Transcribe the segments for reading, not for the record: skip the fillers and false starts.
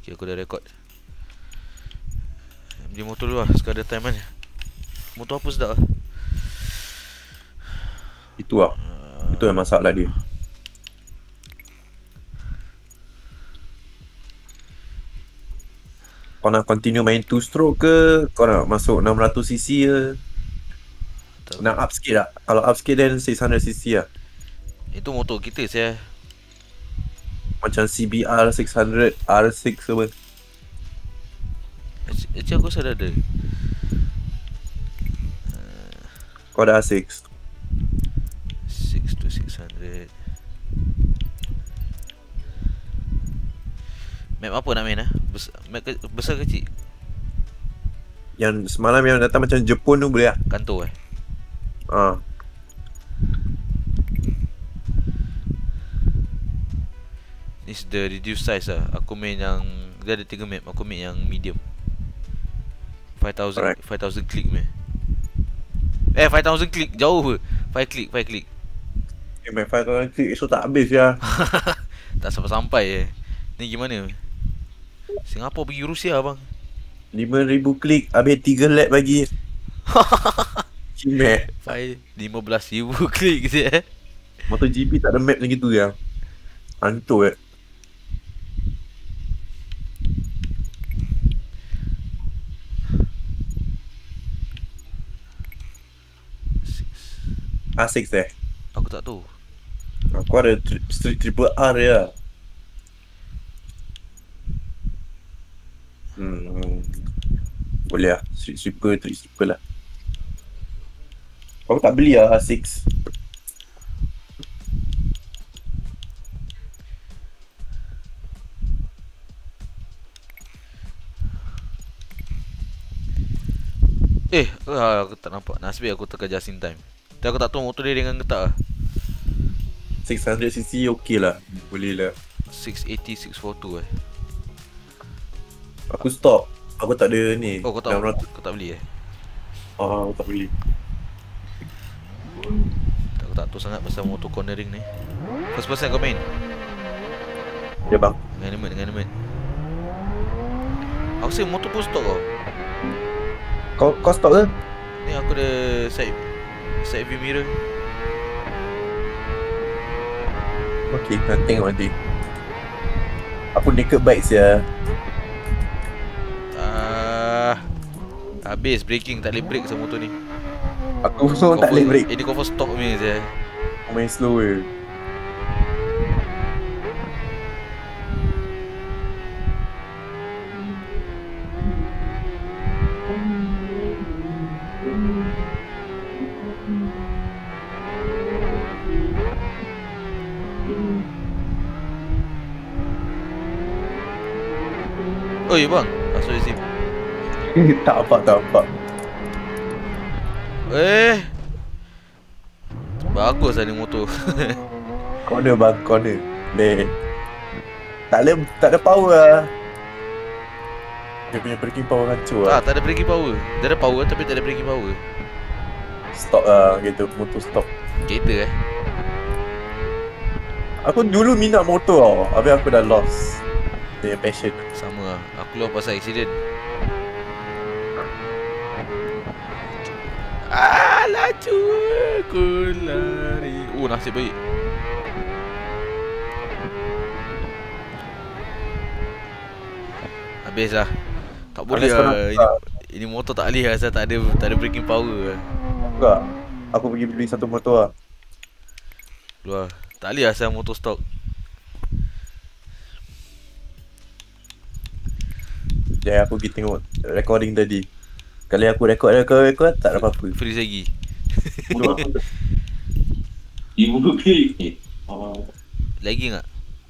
Okay, aku dah record. Beli motor dulu lah, sekarang ada time kan. Motor apa sedap lah. Itu lah. Itu yang masalah dia. Kau nak continue main 2 stroke ke? Kau nak masuk 600cc ke? Nak up sikit tak? Kalau up sikit then 600cc lah. Itu motor kita saya. Macam CBR 600, R6 apa. Actually aku rasa dah ada. Kau dah R6. 6 to 600. Map apa nak main lah? Map besar kecil? Yang semalam yang datang macam Jepun tu boleh lah. Kantor This the reduced size lah. Aku main yang, dia ada 3 map. Aku main yang medium. 5000 Alright. 5000 klik meh. 5000 klik jauh ke? 5 klik. Main 5,000 klik esok tak habis ya. Tak sampai Ni gimana? Singapura pergi Rusia bang. 5,000 klik habis 3 lap bagi. Cimet. 15,000 klik je MotoGP tak ada map macam gitu ya. Hancur R6 Aku tak tahu. Aku ada Street Triple R ya. Boleh lah. Street Sweeper lah. Aku tak beli lah R6. Aku tak nampak. Nasib aku tekan just in time. Tapi aku tak tahu motor dia dengan getak lah. 600cc okey lah. Boleh lah. 680, 642 Aku stop. Aku tak ada ni. Oh kau tak, 600. kau tak beli Aku tak beli. Aku tak tahu sangat pasal motor cornering ni. First person kau main? Ya bang. Dengan element. Aku rasa motor pun stok kau. Kau stop ke? Ni aku ada side view mirror. Okay, nak tengok nanti. Aku naked bike ya. Habis braking, tak boleh brake sama motor ni. Aku pun tak boleh break. Dia confirm stop ni je. Aku main slow je. Oi bang, masuk SIM. Tak apa. Bagus lah ni motor. Corner bang, corner. Tak ada power lah. Dia punya braking power hancur lah. Tak ada braking power. Dia ada power tapi tak ada braking power. Stop lah gitu, motor stop. Kereta Aku dulu minat motor tau. Habis aku dah lost dia passion. Sama lah. Aku luar pasal accident. Laju aku lari. Nasib baik. Habis lah. Tak boleh lah. Ini motor tak boleh lah. Saya tak ada braking power lah. Enggak. Aku pergi beli satu motor lah. Luar. Tak boleh lah saya motor stock. Ya, aku pergi tengok recording tadi. Kali aku record tak ada apa-apa. Freeze lagi. Ibu klik. Lagi tak?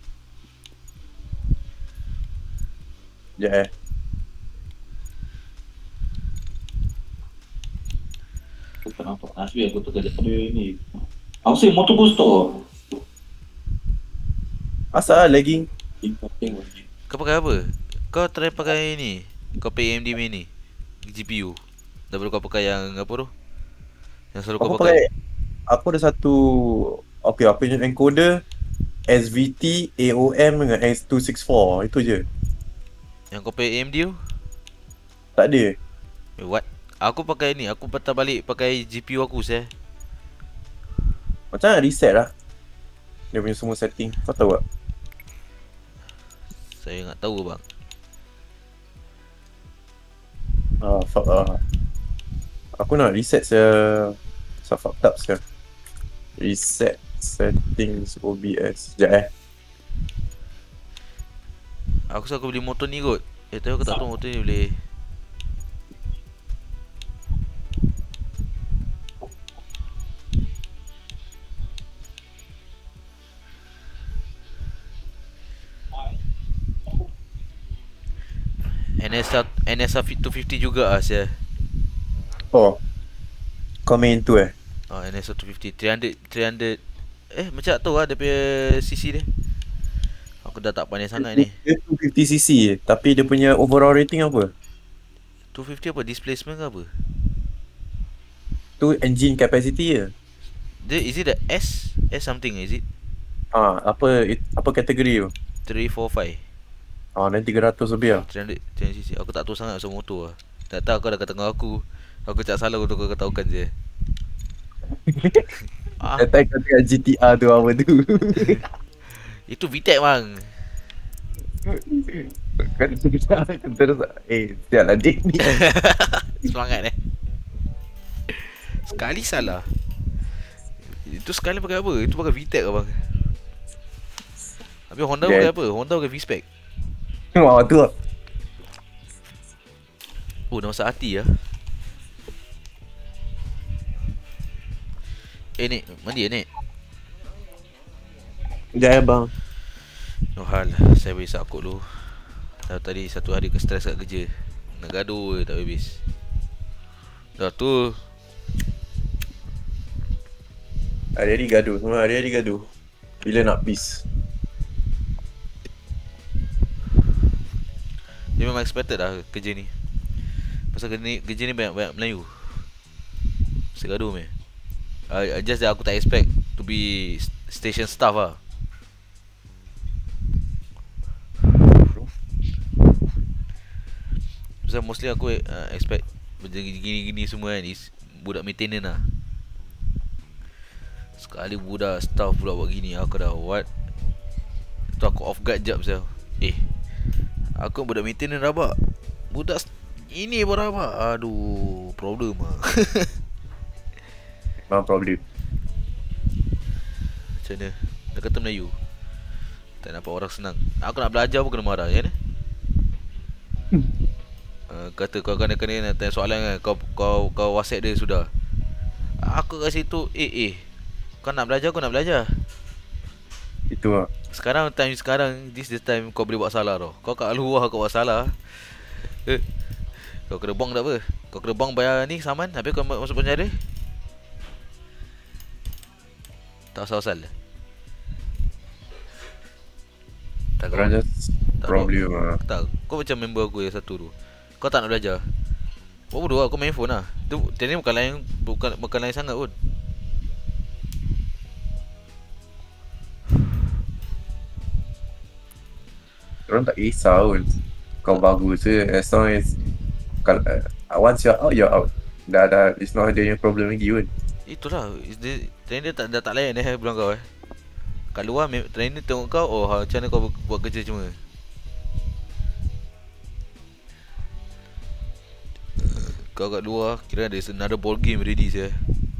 Ya. Aku tak nampak. Asli aku tu kerja ni. Aku rasa motor pun stop. Asal lagging. Tengok. Kau pakai apa? Kau try pakai ni. Kau pakai AMD main ni GPU. Daripada kau pakai yang apa tu? Yang selalu kau pakai. Aku ada satu. Okay, aku punya encoder SVT AOM dengan S264. Itu je. Yang kau pakai AMD tu? Tak ada. What? Aku pakai ni, aku patah balik pakai GPU aku saya. Macam mana reset lah dia punya semua setting? Kau tahu tak? Saya tak tahu bang. Fuck lah. Aku nak reset saya fucked up sekarang. Reset settings OBS. Sekejap Aku suka beli motor ni kot. Tapi aku tak tahu motor ni boleh. NSR 250 juga lah saya. Oh, kau main tu NSR 250 300 macam tak tahu lah dia punya CC dia. Aku dah tak pandai sangat ni. Dia 250cc je, tapi dia punya overall rating apa? 250 apa? Displacement ke apa? Tu engine capacity je. Dia is it the S something is it? Apa kategori tu? 345 Nanti 300 lebih lah. 300cc. Aku tak tahu sangat pasal motor lah. Tak tahu kau dah kata dengan aku. Aku cakap salah untuk kau tahukan je. Kata kau tengok GTR tu apa tu. Itu VTEC bang. Kan terus siap lah dik ni. Semangat sekali salah. Itu sekali pakai apa? Itu pakai VTEC ke bang? Habis Honda pakai apa? Honda pakai V-Spec. Wah tu lah. Dah masak hati lah. Nik, mandi Nik? Sekejap bang. Oh hal, saya beri sakut dulu. Tadi satu hari ke stres kat kerja. Nak gaduh je tak habis. Dah tu. Hari-hari gaduh, semua hari-hari gaduh. Bila nak peace? Dia memang expected lah kerja ni. Pasal kerja ni banyak Melayu. Mesti gaduh meh. Just that aku tak expect to be station staff lah. Pasal mostly aku expect gini-gini semua kan is budak maintenance lah. Sekali budak staff pula buat gini, aku dah what? Tu aku off guard jap pasal aku budak maintenance rabak. Budak ini pun rabak. Aduh, problem lah. Memang problem. Macam mana? Dah kata Melayu tak nampak orang senang. Aku nak belajar pun kena marah ya ni. Kata kau kena nak tanya soalan kan. Kau WhatsApp dia sudah. Aku kat situ kau nak belajar, aku nak belajar. Itu lah. Sekarang this the time kau boleh buat salah tau. Kau kat luar kau buat salah. Kau kena bong tak apa. Kau kena bong bayar ni saman. Habis kau masuk penjara. Tak asal-asal. Tak Orang just problem lah. Tak. Kau macam member aku yang satu tu. Kau tak nak belajar. Buat bodoh lah, kau main phone lah. Dia ni bukan lain sangat pun. Orang tak kisah pun. Kau bagus je. As long as once you're out. Dah it's not dia punya problem lagi pun. Itulah. Trainer dah tak layan bilang kau kat luar trainer tengok kau. Macam mana kau buat kerja cuma. Kau kat luar kira ada another ball game ready saya.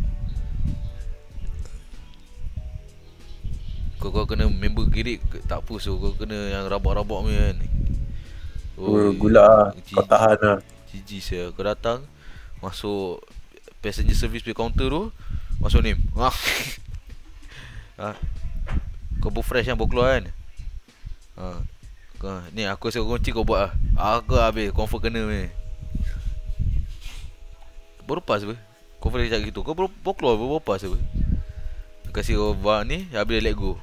Kau kena member girik tak apa so kau kena yang rabak-rabak ni kan. Gula lah. Kau tahan lah. Gigi saya. Kau datang masuk passenger service punya counter tu, masuk name. Kau book fresh kan, book keluar kan. Ni aku rasa kunci kau buat lah. Aku habis confirm kena ni. Baru pas apa? Kau boleh cakap gitu. Kau baru keluar baru pas apa? Kasih kau buat ni, habis dia let go.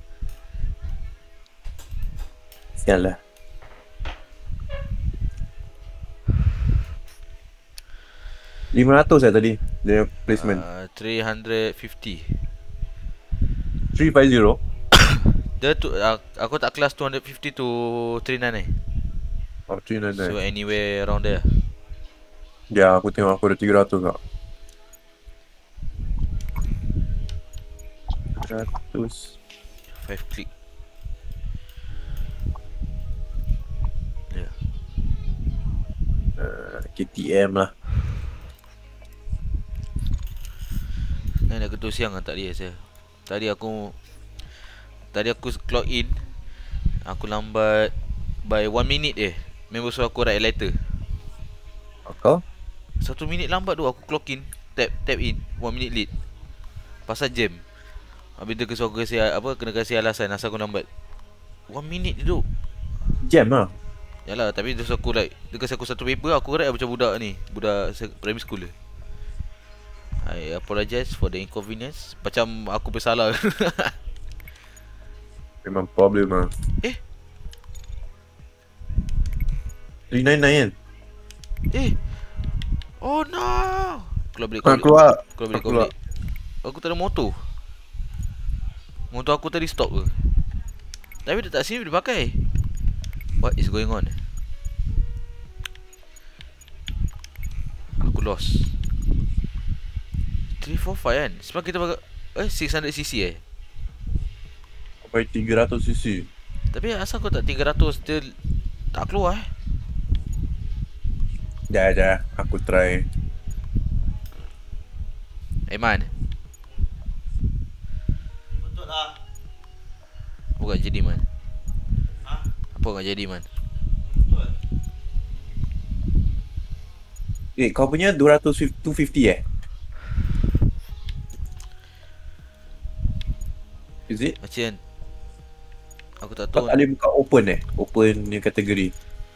Sial lah. $500 tadi dia placement. 350. 350. Dia tu aku tak kelas 250 to 399. Oh, So 399. anywhere around there. Ya, aku tengok aku ada 300 kak. 300. 5 click. Ya. KTM lah. Nak ketuk siang lah tak dia saya. Tadi aku clock in. Aku lambat by 1 minute Member suruh aku write letter. Kau? 1 minit lambat tu aku clock in. Tap in 1 minute late. Pasal jam. Habis dia suruh aku kena kasih alasan asal aku lambat. 1 minit je tu. Jam lah. Yalah, tapi dia suruh aku dia kasi aku satu paper, aku write macam budak ni. Budak primary school dia. I apologize for the inconvenience. Macam aku bersalah. Memang problem lah. 399 kan? Oh no. Keluar balik. Keluar. Aku tak ada motor. Motor aku tadi stop ke? Tapi dia tak sini boleh pakai. What is going on? Aku lost. 345 kan? Sebab kita pakai 600cc Sampai 300cc. Tapi asal kau tak 300 dia tak keluar Dah, aku try. Man. Betul lah. Apa nak jadi man? Ha? Apa nak jadi man? Betul. Kau punya 250 Is it? Macam aku tak Kau tahu. tak boleh buka open Open ni kategori.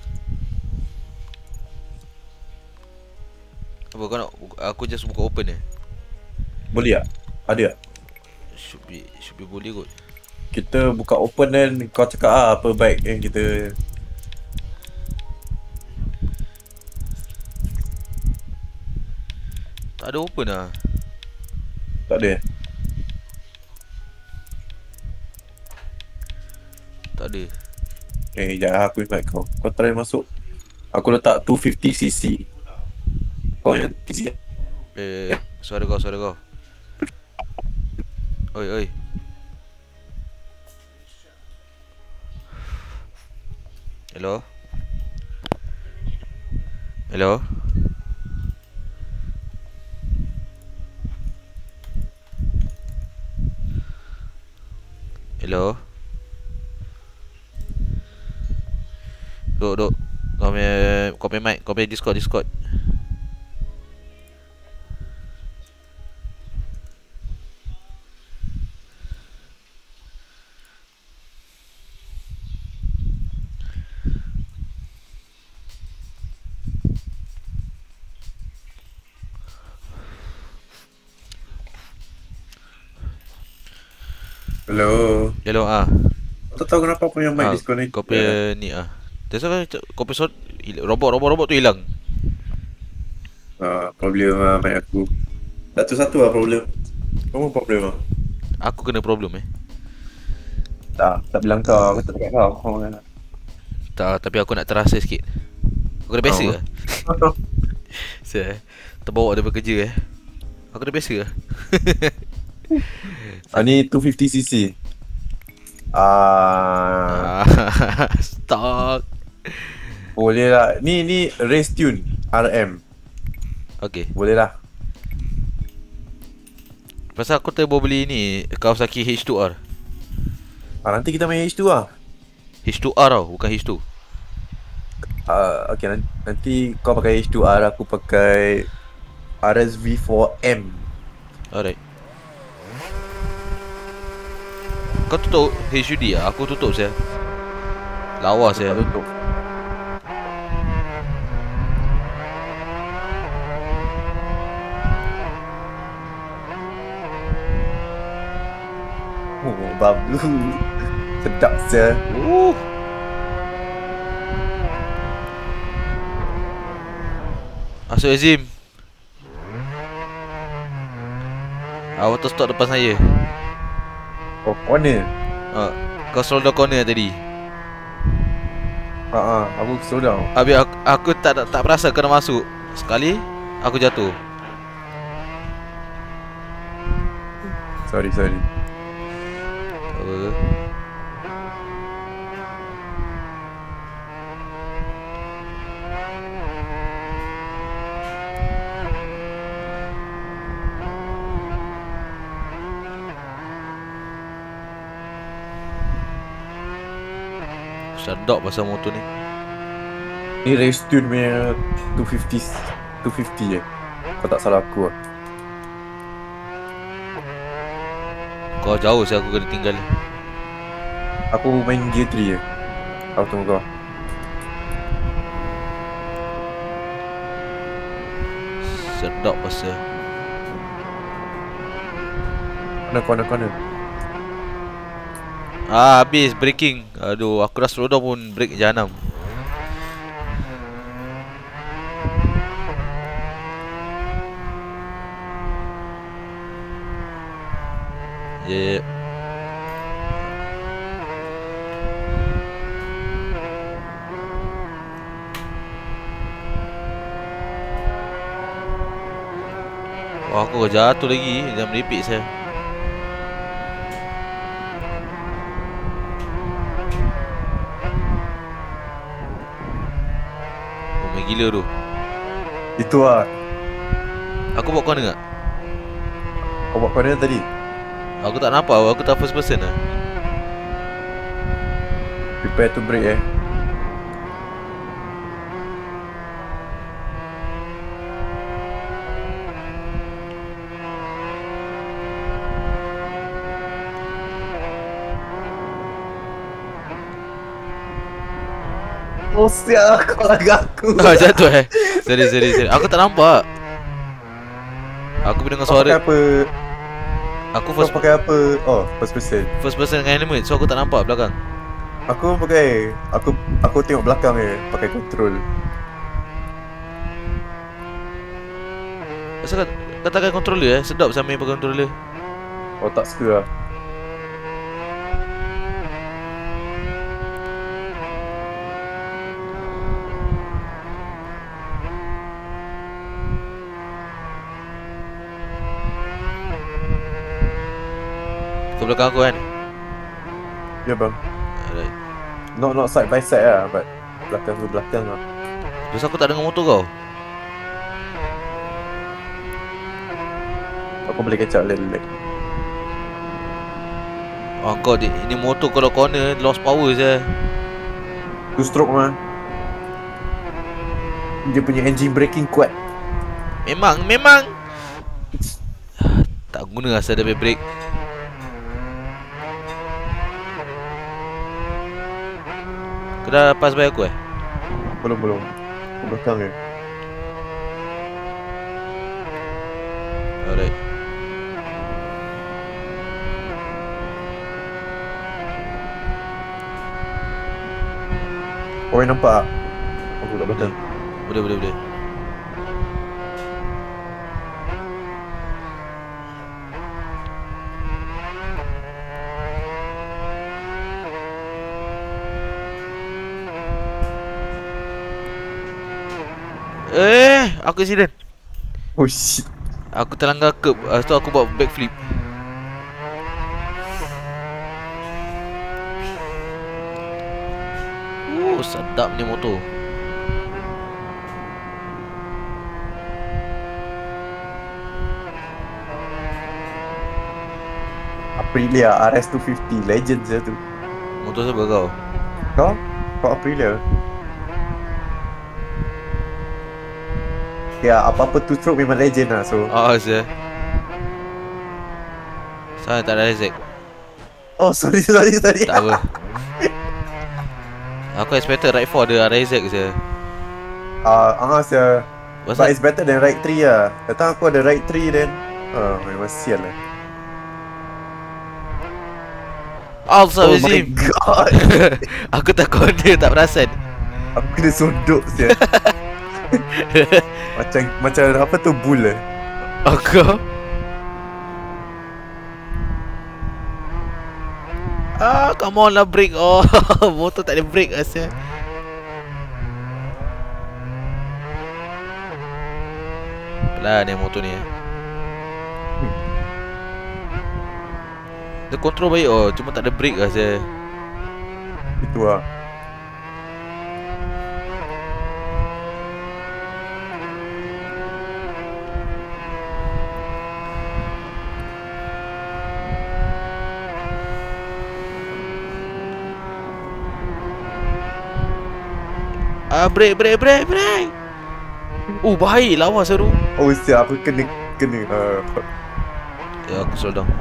Apa kau nak aku just buka open Boleh tak? Ada tak? Should be boleh kot. Kita buka open dan kau cakap apa baik yang kita. Tak ada open lah. Tak ada. Tak ada. Sekejap aku invite kau. Kau try masuk. Aku letak 250cc. Kau yang TC. Suara kau. Oi. Hello. Hello. Hello. Duk. Kau punya mic, kau punya Discord. Hello. Kau tak tahu kenapa punya mic disconnect. Kau punya ni That's why kau punya robot tu hilang. Problem lah mic aku. Satu-satu lah problem. Kamu problem lah. Aku kena problem Tak bilang kau. Aku tak cakap kau. Tak, tapi aku nak terasa sikit. Aku dah biasa terbawa daripada kerja Aku dah biasa Ni 250cc. Stock. Boleh lah. Ni race tune RM. Okay. Boleh lah. Pasal aku terbawa beli ni Kawasaki H2R. Nanti kita main H2 lah. H2R tau, bukan H2. Okay, nanti kau pakai H2R, aku pakai RSV4M. Alright. Kau tutup HUD lah, aku tutup saya. Lawa saya. Tutup. Babu. Sedap saya. Masuk Azim. Auto stop depan saya. Oh, corner. Kau selalu dah corner tadi. Aku slow down. Habis aku tak perasan kena masuk. Sekali aku jatuh. Sorry. Apa? Sedap pasal motor ni. Ni race tune punya 250 je. Kau tak salah aku lah. Kau jauh saya aku kena tinggal. Aku main gear 3 je. Aku tunggu kau. Sedap pasal. Corner. Habis braking. Aduh, aku dah slow down pun brake jahanam. Yeah. Wah, aku jatuh lagi. Jangan meripik saya. Oh, main gila tu. Itu lah. Aku buat corner tak? Kau buat corner tadi. Aku tak nampak. Aku tak first person lah. Prepare to brake Oh siap, kau lagi aku. Jatuh Sorry. Aku tak nampak. Aku dengar Kau pakai suara. apa? Aku Kau pakai apa? Oh, first person. first person dengan helmet. So aku tak nampak belakang. Aku pakai. Aku tengok belakang je. Pakai control. Asal kau tak pakai controller sedap sama main pakai controller. Oh tak suka lah. Kau belakang aku kan? Ya bang. Alright. Not side by side lah, but belakang tu belakang lah. Terus aku tak dengar motor kau. Aku boleh kecap lelek. Oh kau ini motor kalau corner lost power je. 2 stroke mah. Dia punya engine braking kuat. Memang. Tak guna asal dia brake. Kau dah pass by aku Belum. Aku belakang je. Alright. Kau boleh nampak tak? Aku kat belakang. Boleh. Aku accident. Oh shit. Aku terlanggar curb. Lepas tu aku buat backflip. Sedap ni motor. Aprilia RS250 legend je tu. Motor siapa kau? Kau Aprilia. Ya, apa-apa two stroke memang legend lah. So Saya tak ada Isaac. oh sorry. Tak apa. Aku expected right 4 ada Isaac je. Saya but Pasal it's better than right 3 lah. Datang aku ada right 3 then memang sial lah. Oh my Azim. god. Aku tak corner tak perasan. Aku kena sodok sial. Macam apa tu bull lah. Kau come on lah brake. Motor tak ada brake asal. lah ni motor ni. Dia control baik cuma tak ada brake lah saya. Itu lah. Brake. Baik lawa seru. Oh siap, aku kena Ya, aku slow down.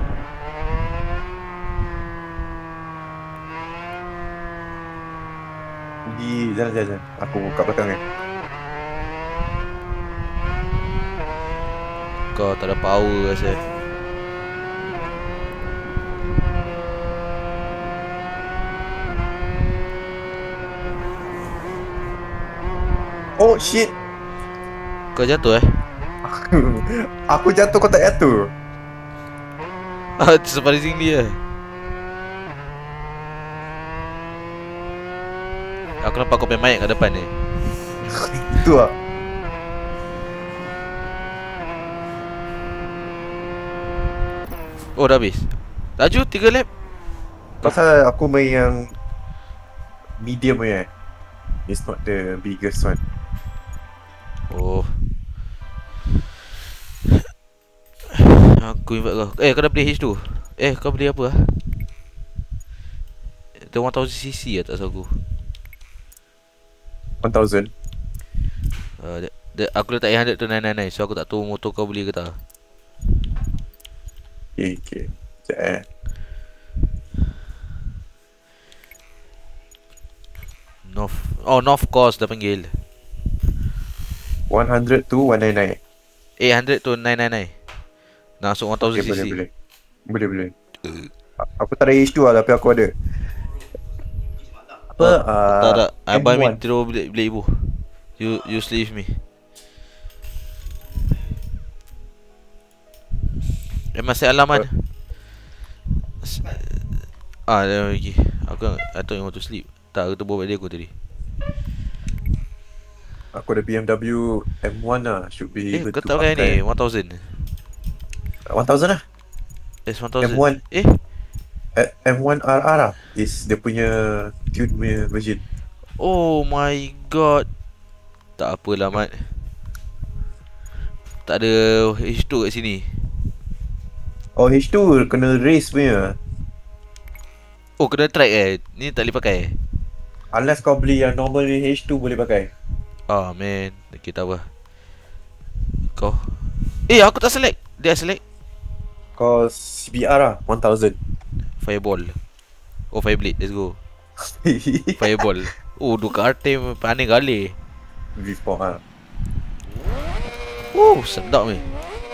Jalan. Aku buka belakang ni. Kau tak ada power rasa. Oh shit. Kau jatuh Aku jatuh, kau tak jatuh. Surprisingly lah. Aku nampak kau punya mic kat depan ni. Itu lah. Oh dah habis. Laju 3 lap. Pasal aku main yang medium punya. It's not the biggest one. Oh. Aku invite kau. Kau dah beli H2? Kau beli apa lah? Dia 1000cc lah tak salah aku. 1000. Aku letak 800 tu 999. So aku tak tahu motor kau beli ke tak. Okay. Sekejap North Coast dah panggil. 100 to 199. 800 to 999. Nak masuk 1000cc. Boleh. Aku tak ada H2 lah, tapi aku ada. Apa? Tak ada. I buy me M1. terus beli ibu. You sleeve me. Masih alaman. Dia lagi. I thought you want to sleep. Tak, aku terbawa dia aku tadi. Aku ada BMW M1 lah. Should be able kau to tak pakai ni 1000. 1000 lah. S1000. M1. M1 RR lah. Is dia punya tune punya version. Oh my god. Tak apalah Mat. Tak ada H2 kat sini. Oh H2 kena race punya. Oh kena track ni tak boleh pakai Unless kau beli yang normal H2 boleh pakai. man. Okay tak apa. Kau aku tak select. Dia select Kau CBR lah 1000. Fireball. Fireblade. Let's go. Fireball. Ducati panik kali. V4 lah. Sedap ni.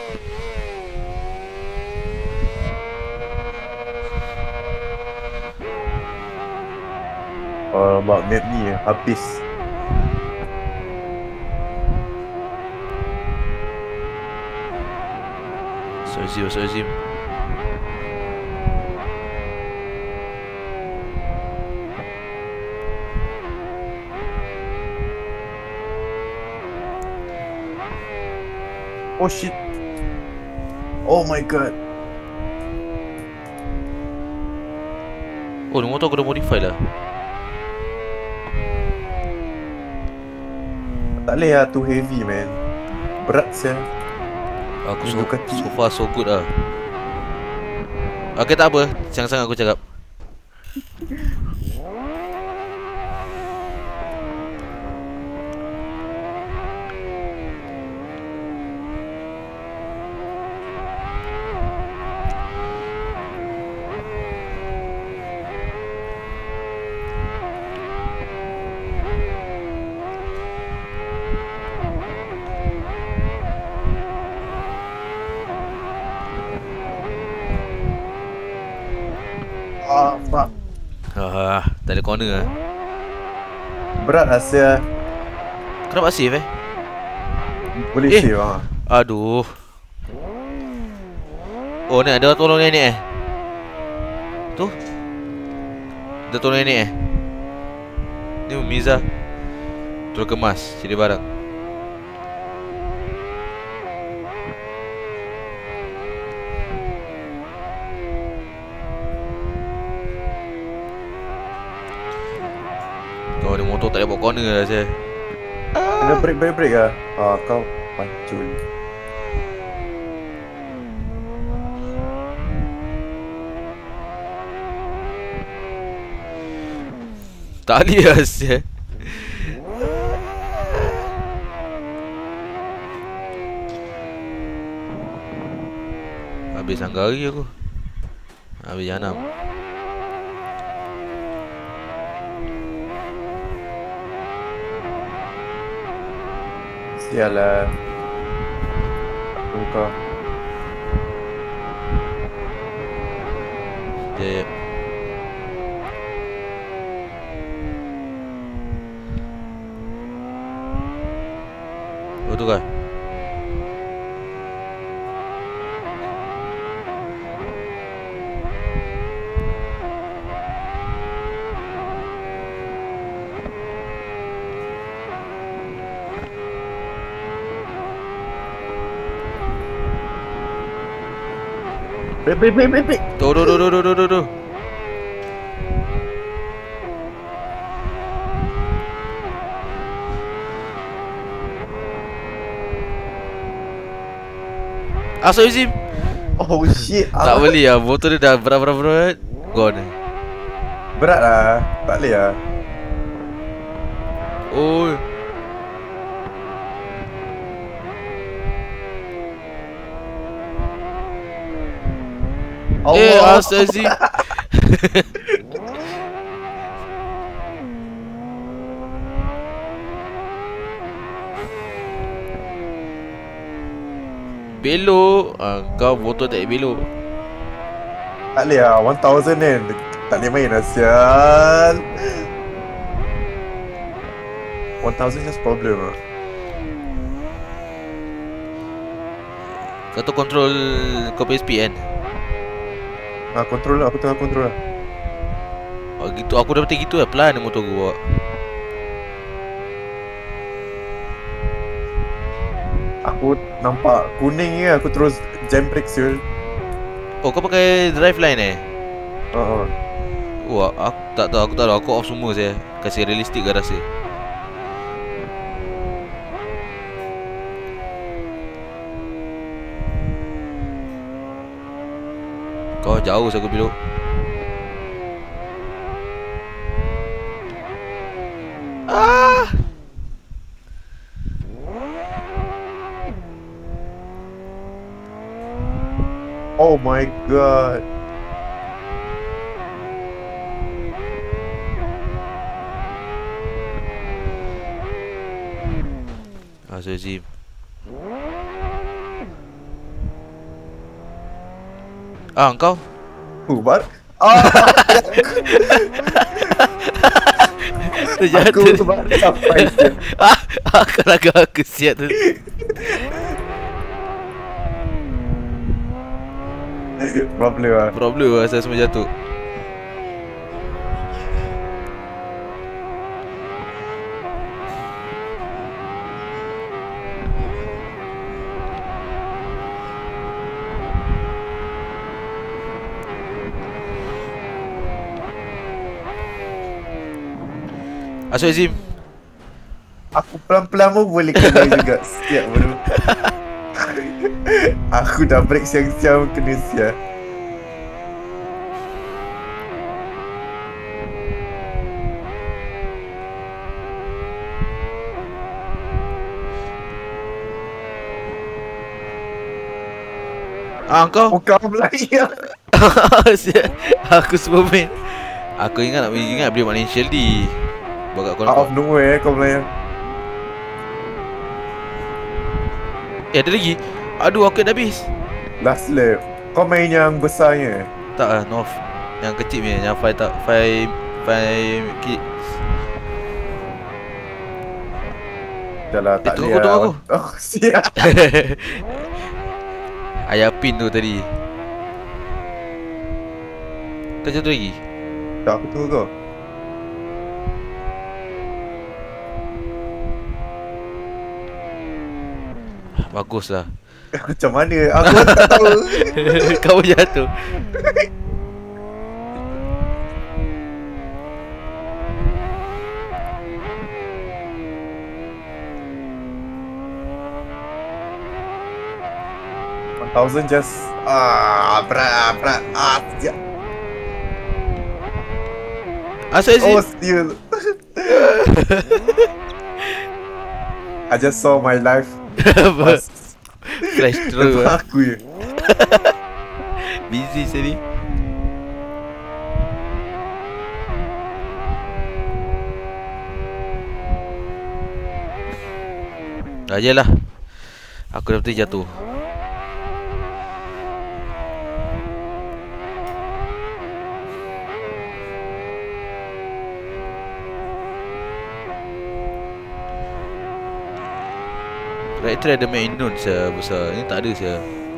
Mak map ni habis. So Zim. Oh shit. Oh my god. Ni motor aku dah modify lah. Tak boleh lah, too heavy man. Berat siya. Aku Ducati. so far so good lah. Okay tak apa. Sangat-sangat aku cakap. Fuck. Tak ada corner lah. Berat lah siya. Kenapa save Boleh save lah. Aduh. Ni ada tolong nenek Tu dia tolong nenek Ni Miza tolong kemas sini barang. Kau ni motor tak boleh buat corner lah saya. Kena break lah. Kau pancul. Tak boleh lah saya. Habis Sanggari aku. Habis Janam. Sial lah. Kau. Jep. Betul kan? Break. Tuh. Asal Izim. Oh shit. Tak boleh lah, motor dia dah berat. Gone. Berat lah. Tak boleh lah. Oh. Asal Izim. Belok. Kau motor tak boleh belok. Tak boleh lah. 1000 kan. Tak boleh main lah sial. 1000 just problem lah. Kau tu control kau PSP kan? Control lah. Aku tengah control lah. Oh gitu, aku dah betul gitu lah. Pelan dia motor gua bawa. Aku nampak kuning ni, aku terus jam brake siul. Oh kau pakai drive line eh? Wah, aku tak tahu, aku off semua saya. Kasih realistik ke rasa. Kau jauh saya aku belok. Oh my god. Azim. Engkau? Buat? Terjatuh. Aku baru sampai siap. Aku raga aku siap tu. Problem lah saya semua jatuh. Asal Azim. Aku pelan-pelan pun boleh kena juga. Siap baru. Aku dah break siang-siang kena siap. Kau? Bukan Melayu. Aku Superman. Aku ingat beli Malaysia di bagat kau. Out of nowhere kau Melayu. Ada lagi? Aduh aku dah habis. Last lap. Kau main yang besarnya? Tak lah, North. Yang kecil punya, yang 5 kids. Dah lah, tak boleh tunggu aku. Oh, siap. Ayah pin tu tadi. Kau jatuh lagi? Tak, aku tunggu kau. Bagus lah. Macam mana? Aku tak tahu. Kau jatuh. 1000 just berat. Ya. Asal Oh, sih? still. I just saw my life pass Flash through depan aku je. Busy sini. Ajalah. Aku dah betul jatuh. Reaktor ada main Indon saya besar. Ini tak ada saya.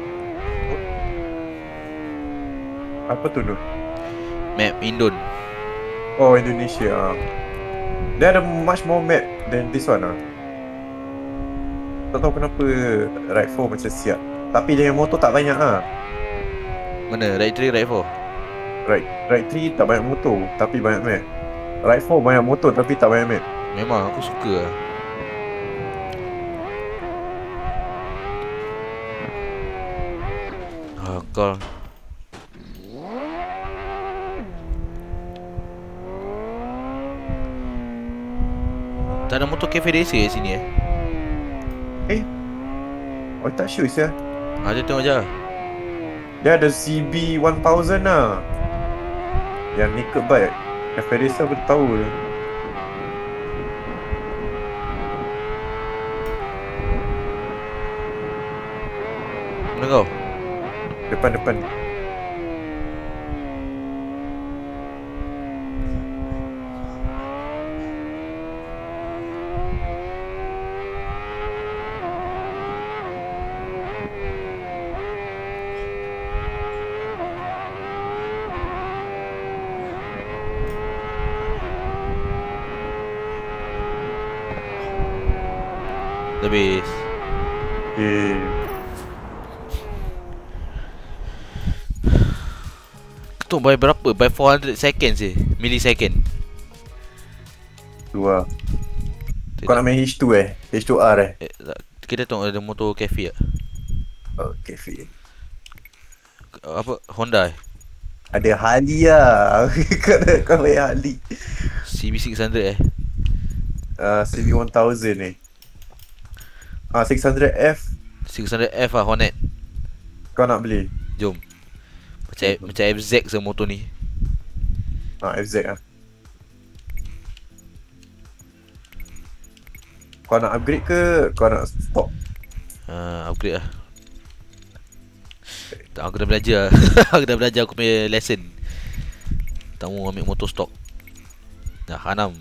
Apa tu Nur? Map Indon. Oh, Indonesia. Dia ada much more map than this one. Tak tahu kenapa Ride 4 macam siap. Tapi dia motor tak banyak Mana? Ride 3, Ride 4? Ride 3 tak banyak motor tapi banyak map. Ride 4 banyak motor tapi tak banyak map. Memang aku suka lah. Kau tak ada motor cafe racer kat sini Oh, tak sure saya. Jom tengok je. Dia ada CB 1000 yang naked bike. Cafe Racer aku tahu je. Mana kau? Depan. Habis. Tu by berapa? By 400 seconds je. Millisecond. Tu lah. Kau nak main H2 H2R Kita tengok ada motor cafe tak? Oh, cafe. Apa? Honda Ada Harley lah. Kau main Harley. CB600 CB 1000 600F 600F lah Hornet. kau nak beli. Jom. Macam FZ se motor ni. FZ lah. Kau nak upgrade ke kau nak stock? Upgrade lah. Tak, aku dah belajar. Aku dah belajar aku punya lesson. Tamu ambil motor stock. Dah hanam.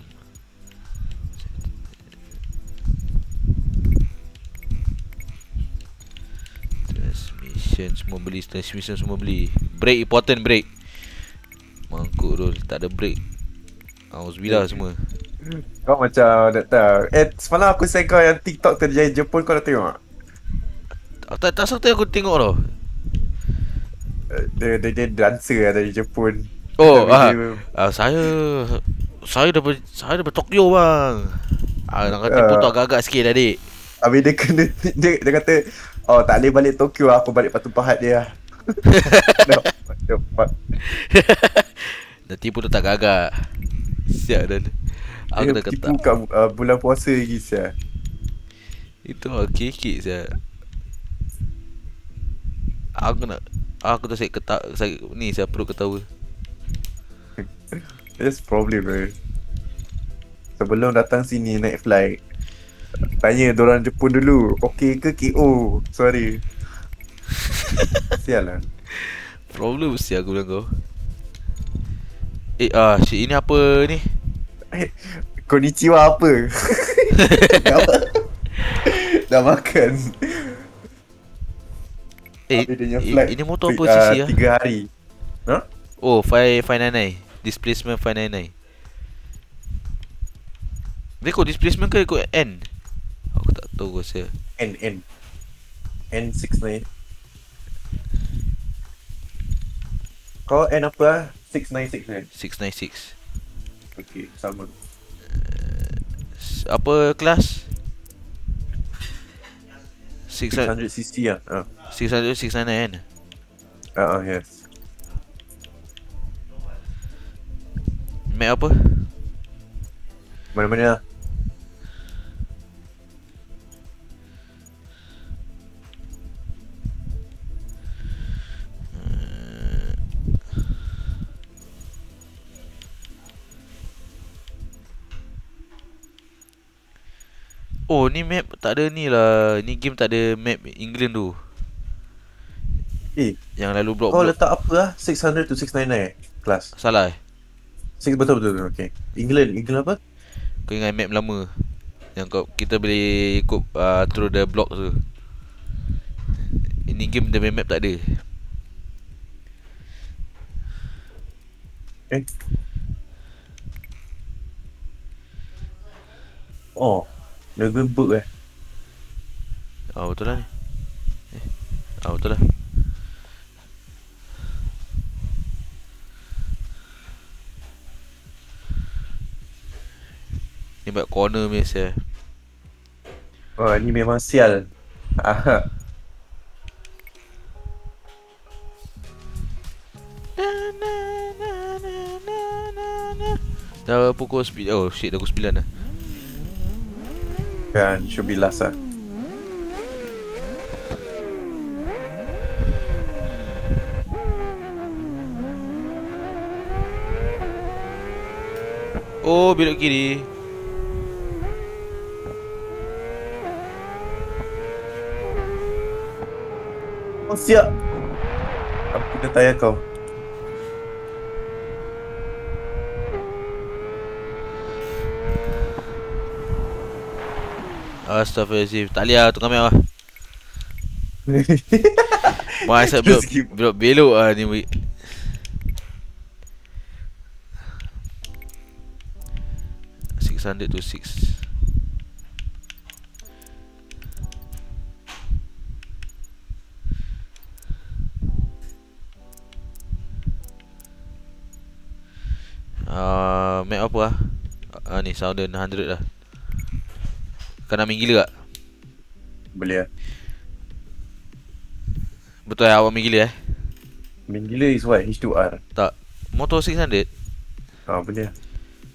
Transmission semua beli. Brake important, brake. Mangkuk dul, tak ada brake. Auzubillah semua. Kau macam tak tahu. Semalam aku send kau yang TikTok terjadi Jepun, kau dah tengok tak? Tak sampai aku tengok tau. Dia dancer lah dari Jepun. Oh, saya daripada Tokyo bang. Nak kata foto agak-agak sikit adik. Habis dia kena dia kata, oh tak boleh balik Tokyo, aku balik Batu Pahat dia. Dah tipu tu tak gagak. Siap dah. Aku dah kata tipu kat bulan puasa lagi siap. Itu lah kekek siap. Aku dah saya ni saya perlu ketawa. That's problem bro. Sebelum datang sini naik flight, tanya diorang Jepun dulu, okey ke KO? Sorry. Sial lah. Problem mesti aku bilang kau. Shit, ini apa ni? Konnichiwa apa? Dah makan. Ini motor apa CC 3 hari. Ha? Oh, 599. Displacement 599. Dia ikut displacement ke ikut N? Aku tak tahu rasa. N69. Kau N apa? 696 696. Okay, sama. Apa kelas? 600 600cc lah. 600 699 kan. Yes. Map apa? Mana-mana lah. Oh ni map tak ada ni lah. Ni game tak ada map England tu. Yang lalu Kau blok-blok. letak apa lah? 600 to 699 kelas. Salah 6 betul. Okay. England apa? Kau ingat map lama yang kita boleh ikut through the block tu. Ini game the map tak ada. Oh, Dragon Book Betul lah ni. Betul lah. Ni buat corner miss ya. Oh, ni memang sial. Dah pukul 9. Oh shit, dah pukul 9 dah. Kan, should be last lah. Oh, belok kiri. Oh, siap. Aku kena tayar kau. Astaghfirullahaladzim. Tak boleh lah tukang map lah. Masa belok lah ni weh. to 6. Map apa lah? Ni Southern 100 lah. Kau nak main gila tak? Boleh lah. Betul lah awak main gila Main gila is what? H2R. Tak. Motor 600? Boleh lah.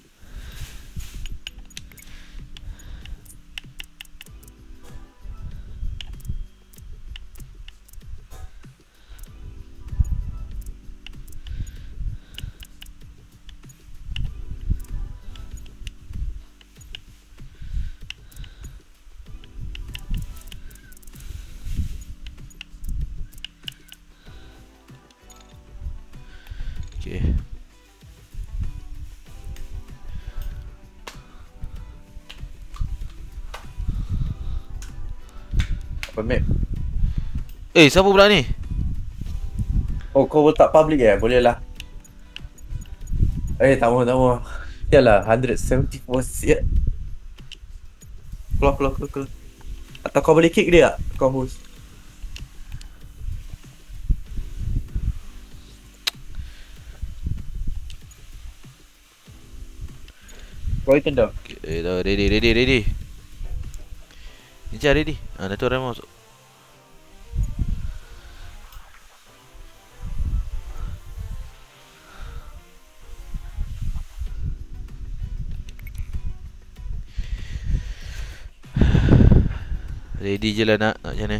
Okay. Apa map? Siapa pula ni? Oh, kau letak public Boleh lah. Tak mau. Yalah, 174 siap. Keluar. Atau kau boleh kick dia tak? Kau host. Kau ikan dah? Okay, dah ready. Ni cari ready. Dah tu orang masuk. Ready je lah nak macam mana.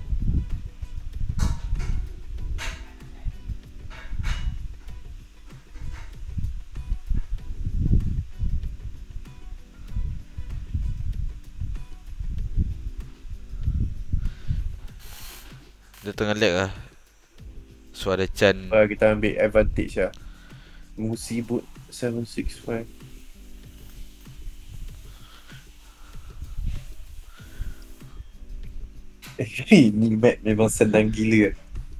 Dia tengah lag lah. Suara Chan. Kita ambil advantage lah. Musibut 765. Ni map memang senang gila.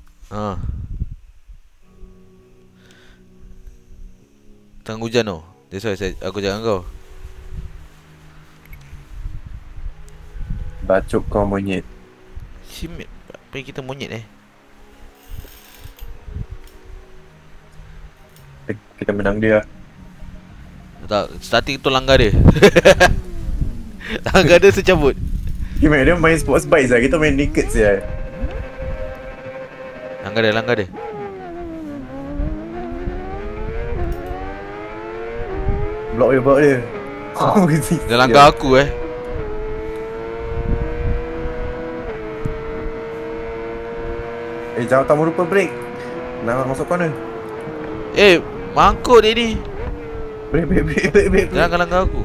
Tengah hujan tu. That's why aku jangan kau. Bacok kau monyet. Simit. Apa kita monyet Kita menang dia. Tak, starting tu langgar dia. Langgar dia secabut. Kimak dia main sports bike lah. Kita main naked je. Langgar dia. Block dia. Dia langgar aku Jangan tak merupa break. Nak masuk corner. Mangkuk dia ni. Break. Jangan langgar aku.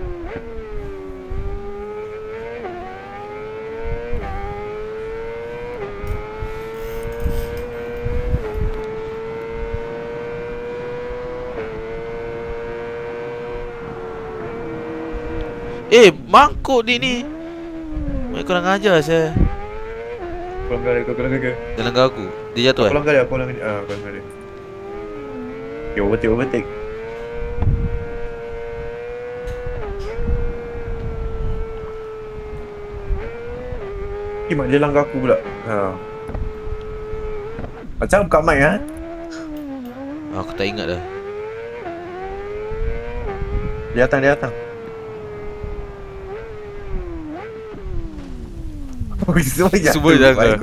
Mangkuk dia ni. Mereka kurang ajar saya. Kau langgar dia. Dia langgar aku. Dia jatuh Kau langgar dia. Kau langgar dia. Okay, overtake. Kimak dia langgar aku pula. Macam buka mic Aku tak ingat dah. Dia datang. Semua jatuh.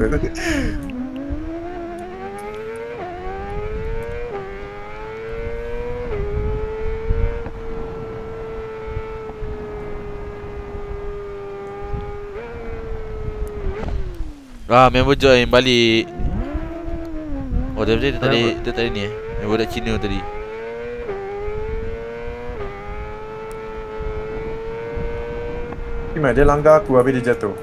Member join balik. Dia tadi ni member dak Cina tadi. Kimak dia langgar aku habis dia jatuh.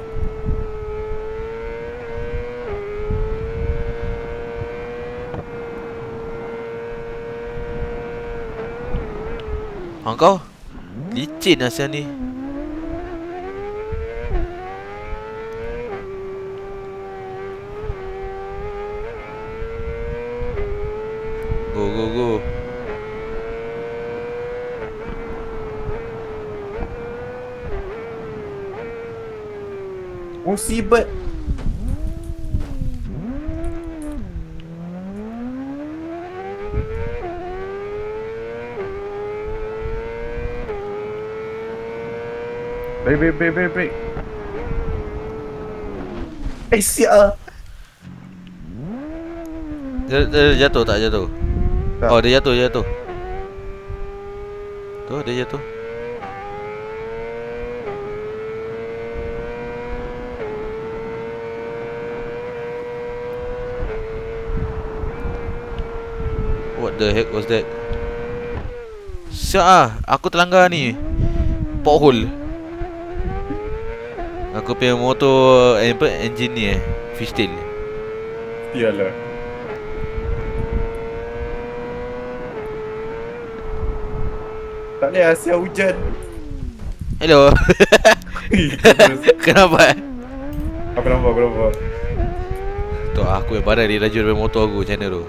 Kau licin asal ni. Go. Musibat. Break. Siap. Dia jatuh tak jatuh? Tak. Oh, dia jatuh. Tuh, dia jatuh. What the heck was that? Siap aku terlanggar ni. Pothole. Aku punya motor engine ni fishtail. Iyalah. Tak boleh Asia hujan. Hello. Kenapa? Aku nampak. Tu aku yang pandai dia laju daripada motor aku macam mana tu.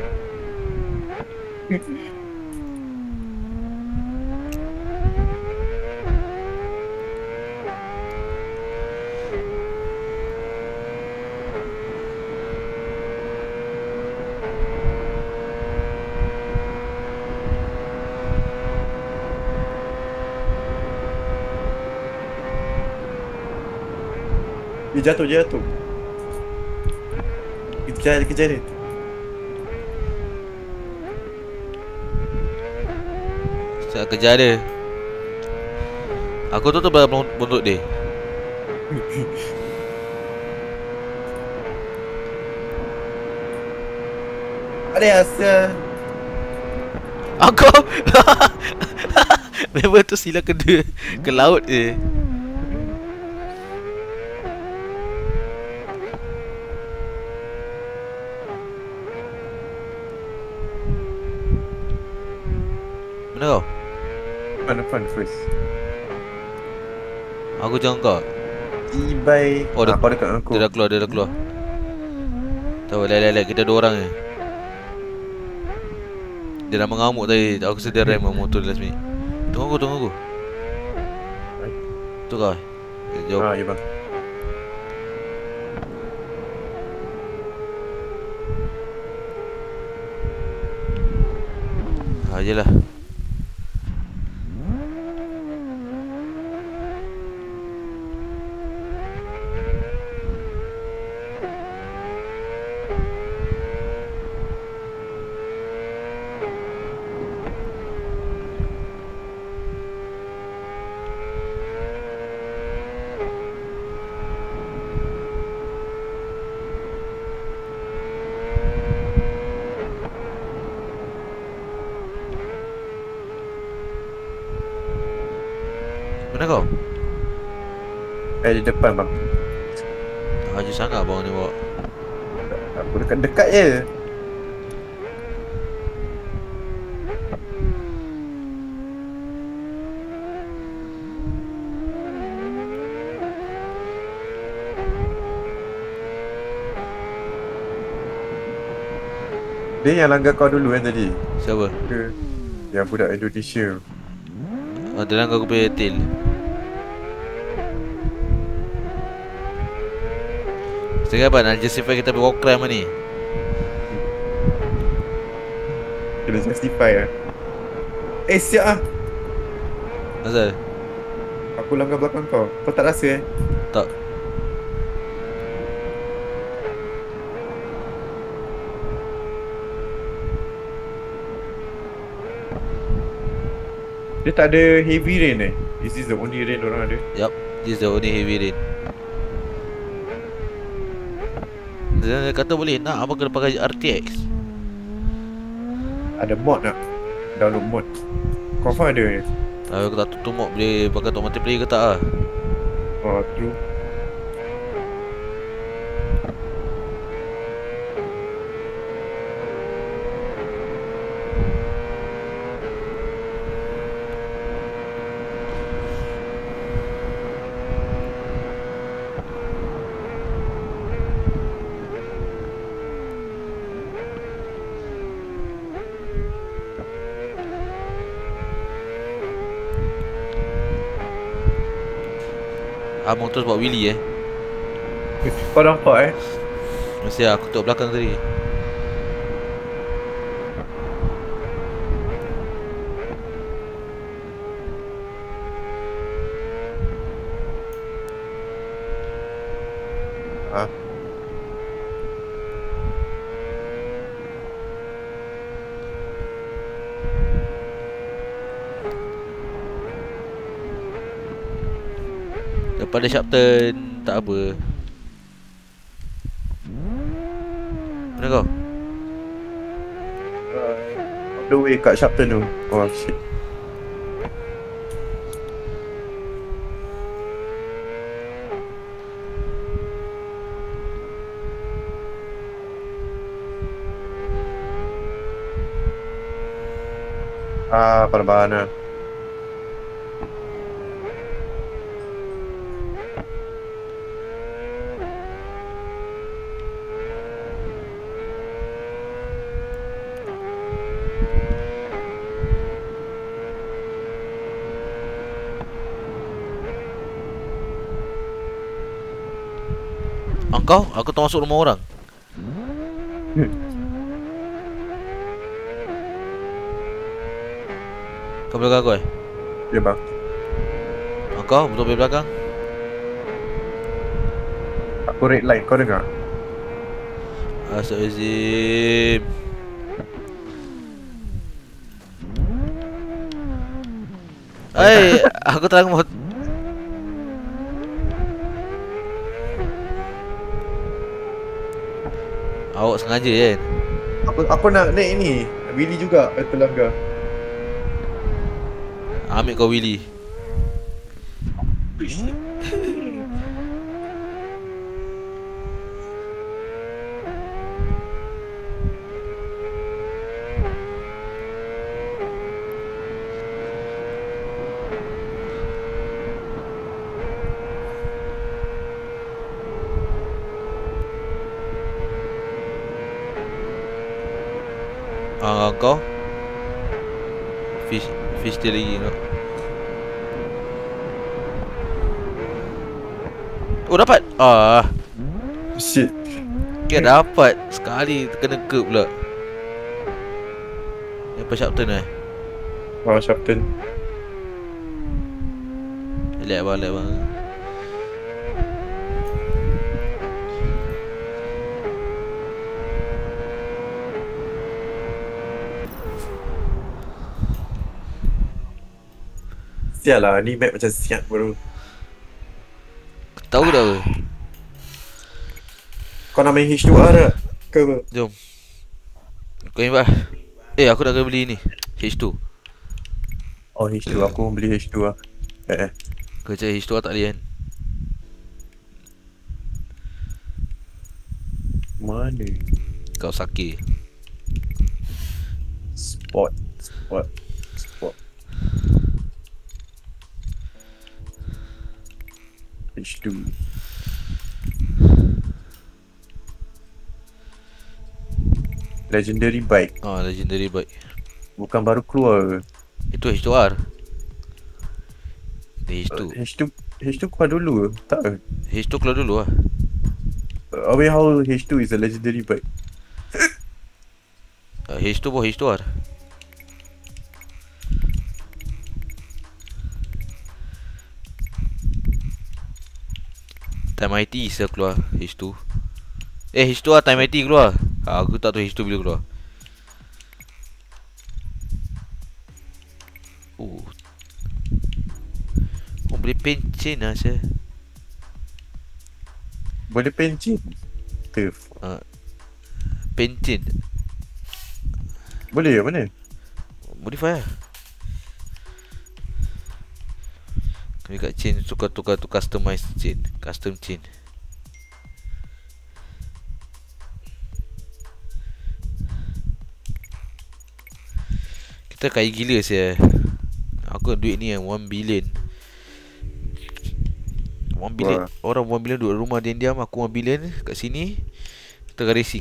Dia jatuh. Kita kejar dia. Saya kejar dia. Aku tu buntut dia. Ada Asia. Aku memang tu sila kedua ke laut je. Mana kau? Fun first. Aku jangan kau. Ibai. Oh, kau dekat dengan aku. Dia dah keluar. Tahu, lelak kita dua orang je. Dia dah mengamuk tadi. Aku sedia rem motor last minute. Tunggu aku. Tu kau. Jauh. Ya bang. Jelah. Di depan bang. Laju sangat bang ni bawa. Aku dekat-dekat je. Dia yang langgar kau dulu kan tadi? Siapa? Ke? Yang budak Indonesia. Dia langgar aku punya tail. Sekarang apa nak justify kita punya war crime ni? Kena justify lah. Siap lah. Asal? Aku langgar belakang kau. Kau tak rasa Tak. Dia tak ada heavy rain This is the only rain orang ada. Yup, this is the only heavy rain. Dia kata boleh nak apa kena pakai RTX. Ada mod nak download mod. Confirm ada ni. Aku tak tutup mod boleh pakai untuk multiplayer ke tak lah. Oh true. Abang terus buat wheelie Kau nampak Mesti aku tengok belakang tadi. Lepas dia sharp turn, tak apa. Mana kau? On the way kat Sharpton tu. Oh shit. Perbahan lah. Engkau? Aku termasuk rumah orang. Kau belakang aku Ya bang. Engkau betul betul belakang. Aku red line, kau dengar? Astagfirullahaladzim. Aku terang mau. Awak sengaja kan? Aku nak naik ni. Willy juga terlanggar. Ambil kau Willy. Kau Fish dia lagi no? Oh dapat. Shit. Kira dapat. Sekali kena ke pula. Apa Sharpton Sharpton. Lihat bang. Sial lah, ni map macam siap bro. Tahu dah ke? Kau nak main H2R tak? Ke apa? Jom. Kau ingat aku dah kena beli ni H2. Oh H2, aku beli H2 lah. Kau cakap H2 tak boleh kan? Mana? Kau sakit. Spot. H2. Legendary bike. Legendary bike. Bukan baru keluar ke? Itu H2R. H2. H2 keluar dulu ke? Tak ke? H2 keluar dulu lah. Away how H2 is a legendary bike. H2 pun H2R. Time IT saya keluar H2. H2R Time IT keluar. Aku tak tahu H2 bila keluar. Boleh pencin lah saya. Boleh pencin. Turf. Pencin. Boleh ke mana? Modify lah. Kami kat chain tukar-tukar tu customize chain. Custom chain. Kita kaya gila saya. Aku duit ni yang 1 billion. 1 billion. Orang 1 billion duduk rumah diam-diam. Aku 1 billion kat sini tengah racing.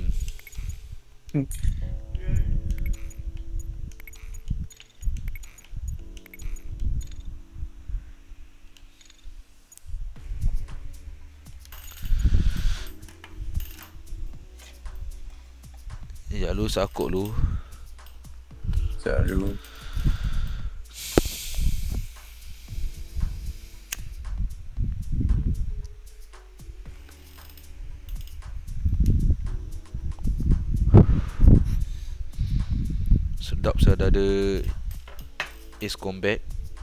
Ya lu sakut lu. Selalu. Sedap saya dah ada Ace Combat.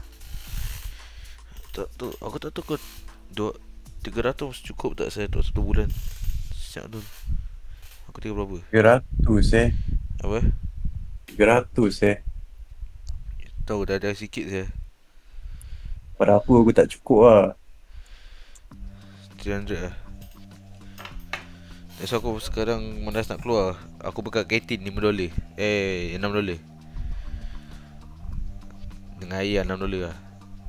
Tak tu, aku tak tahu kau 300 cukup tak saya untuk 1 bulan. Siap tu. Aku tinggal berapa? 300 Apa? 300 Tahu dah ada sikit saya. Pada aku tak cukup lah. 300 lah. So aku sekarang malas nak keluar. Aku buka kantin $5. $6. Dengan air $6 lah.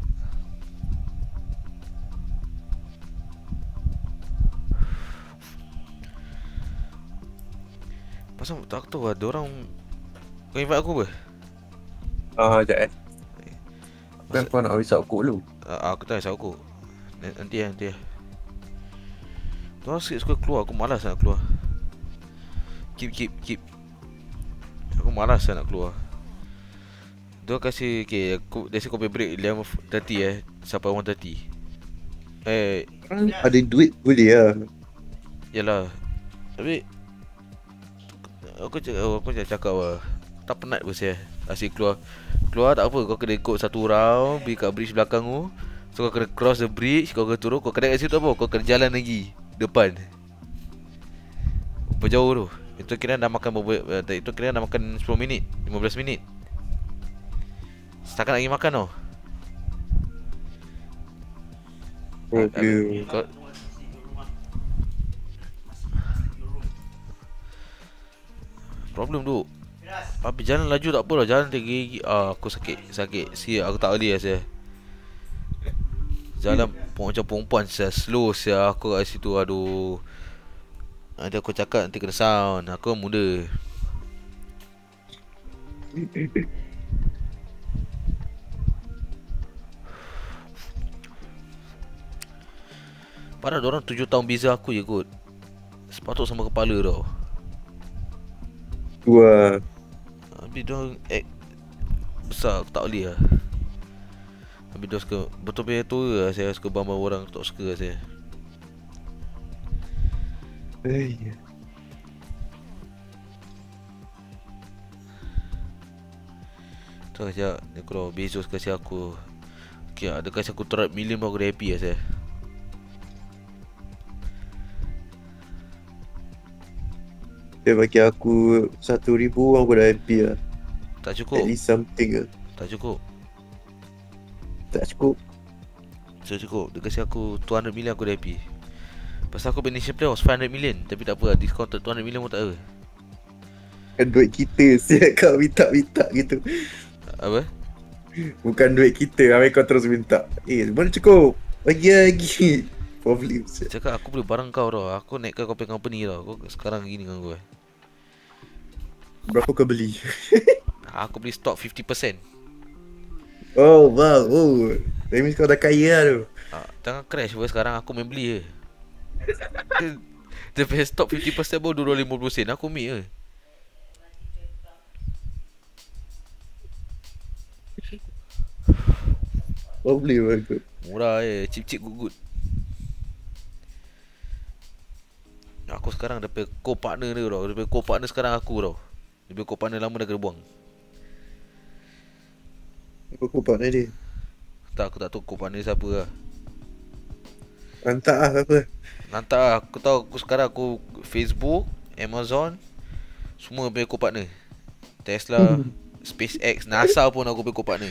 Pasal tak tahu lah, diorang kau invite aku apa? Sekejap Kan kau nak risau kod dulu. Aku tak risau aku. Nanti lah. Diorang sikit suka keluar, aku malas nak keluar. Keep. Aku malas nak keluar. Diorang kasi, okay, aku dia kau break 11:30 sampai 1:30. Ada duit boleh lah. Yalah. Tapi aku cakap lah, tak penat pun saya. Asyik keluar tak apa, kau kena ikut satu round pergi kat bridge belakang tu. So kau kena cross the bridge, kau kena turun, kau kena kat situ apa, kau kena jalan lagi depan. Berjauh tu. Itu kira dah makan itu kira dah makan 10 minit, 15 minit. Setakat lagi makan tau. Okay. Problem tu. Tapi jalan laju tak apa lah, jalan tinggi. Aku sakit. Si aku tak boleh lah saya. Jalan macam perempuan saya, slow saya aku kat situ, aduh. Nanti aku cakap nanti kena sound. Aku muda. Padahal diorang 7 tahun beza aku je kot. Sepatut sama kepala tau. Tua. Habis diorang act besar, aku tak boleh lah. Habis diorang suka betul punya tua lah. Saya suka bambang orang, tak suka lah saya. Tu lah sekejap. Dia keluar Bezos kasih aku. Okay lah, dia kasih aku 300 million pun aku dah happy lah saya. Dia bagi aku 1,000 aku dah happy lah. Tak cukup. At least something lah. Tak cukup. Tak cukup. Tak cukup. Dia kasih aku 200 million aku dah happy. Pasal aku initial plan was 500 million. Tapi tak apa lah, discounted 200 million pun tak apa. Kan duit kita. Siap kau minta-minta gitu. Apa? Bukan duit kita. Habis kau terus minta. Mana cukup? Bagi lagi. Problem. Cakap aku boleh barang kau tau. Aku naikkan kau punya company tau. Kau sekarang gini dengan aku. Berapa kau beli? Aku beli stok 50%. Oh wow. Oh. That means kau dah kaya lah tu. Jangan crash pun sekarang aku main beli je. Dia punya stok 50% baru $2.50. Aku ambil je. Problem lah aku. Murah je. Cheap good good. Aku sekarang dia punya co-partner dia tau. Dia punya co-partner sekarang aku tau. Dia punya co-partner lama dah kena buang. Aku partner dia. Tak, aku tak tahu co-partner siapa lah. Hantar lah apa. Nanti lah, aku tahu aku sekarang aku Facebook, Amazon, semua punya co-partner. Tesla, SpaceX, NASA pun aku punya co-partner.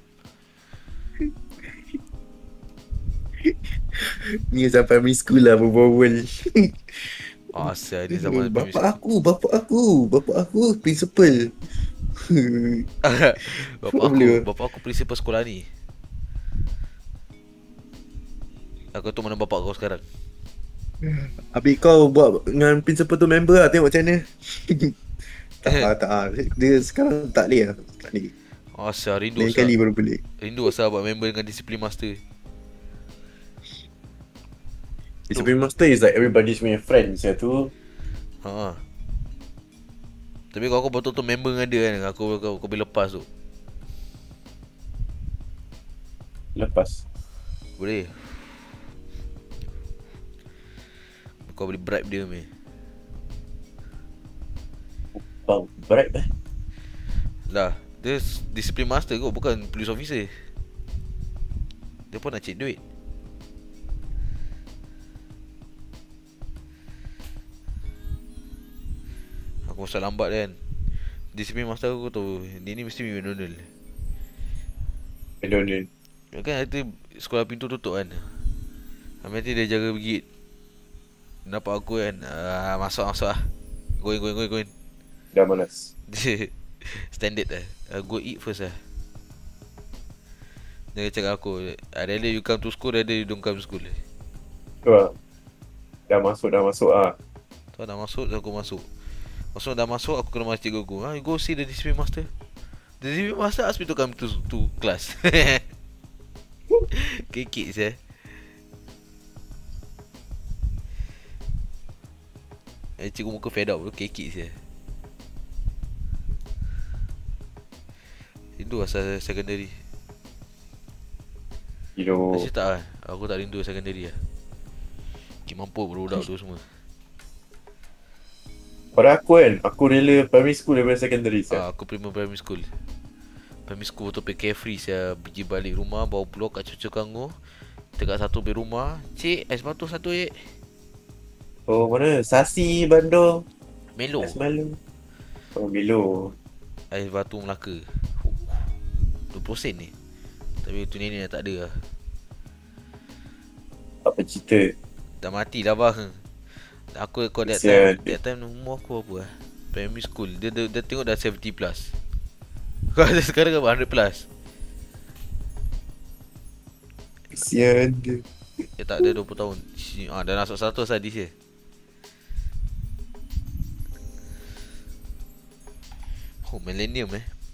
Ni sampai primary school lah berbual. Asal ni zaman Bapak aku principal. Bapak aku principal sekolah ni. Aku tu mana bapak kau sekarang. Habis kau buat dengan principal tu member lah. Tengok macam mana. Tak. Dia sekarang tak boleh lah. Tak boleh. Asal rindu Lain kali baru boleh. Rindu asal buat member dengan disiplin master. Discipline master is like everybody's my friend. Saya tu. Ha. Tapi kalau aku betul-betul member dengan dia kan, aku boleh lepas tu. Lepas. Boleh. Kau boleh bribe dia meh. Bang, bribe Lah, dia disiplin master kot, bukan police officer. Dia pun nak cek duit. Aku masuk lambat kan. Disiplin master aku tu, dia ni mesti minum McDonald. McDonald. Kan nanti sekolah pintu tutup kan. Nanti dia jaga gate. Nampak aku kan, masuk lah. Go in. Dah malas. Standard lah. Go eat first lah. Dia cakap aku, rather you come to school, rather you don't come to school. Tu lah. Dah masuk lah. Tu dah masuk, aku masuk. Dah masuk, aku kena masuk cikgu aku. You go see the discipline master. The discipline master ask me to come to class. Kekek saya. Cikgu muka fed up tu, kekek saya. Rindu asal secondary. Masih tak kan? Aku tak rindu secondary lah. Mampu budak tu semua. Pada aku kan, aku rela primary school daripada secondary saya. Aku primary school. Primary school tu pergi carefree saya. Pergi balik rumah, bawa blok kat cucu kanggu. Dekat satu beli rumah. Cik, ais batu satu Oh mana? Sasi, Bandung, Melo. ais malu. Oh Milo. Ais batu Melaka. 20 sen ni. Tapi tu nenek dah tak ada lah. Apa cerita? Dah mati dah bang. Aku that time umur aku apa lah, primary school. Dia tengok dah 70 plus. Kau sekarang kan 100 plus. Kesian dia. Tak ada 20 tahun. Dah masuk 100 lah this year. Oh millennium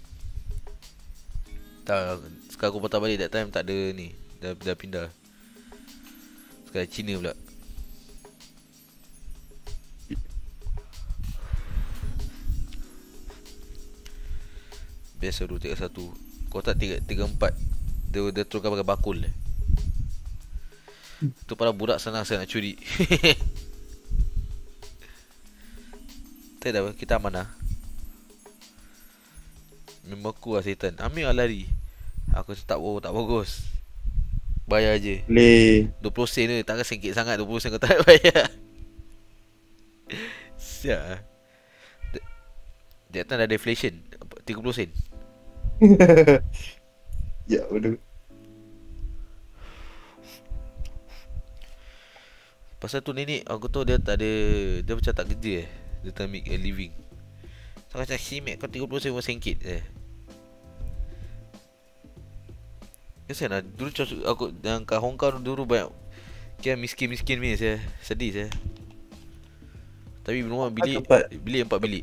Tak, sekarang aku patah balik that time tak ada ni. Dah pindah. Sekarang Cina pula. Biasa 2, 3, 1. Kau tak 3, 4. Dia teruskan pakai bakul. Tu para budak senang saya nak curi. Tak dah, kita aman lah. Memang aku lah setan. Ambil lah lari. Aku tak bagus. Bayar je. Boleh. 20 sen je. Takkan sengkit sangat 20 sen kau tak bayar. Siap lah. That time dah deflation 30 sen. Ya betul. Pasal tu nenek aku tahu dia tak ada, dia macam tak kerja dia tak make a living. So macam Simek kau 30 sen sengkit kesian lah. Dulu aku yang kat Hong Kong dulu banyak kira miskin-miskin ni saya. Sedih saya. Tapi rumah bilik tempat- 4 bilik.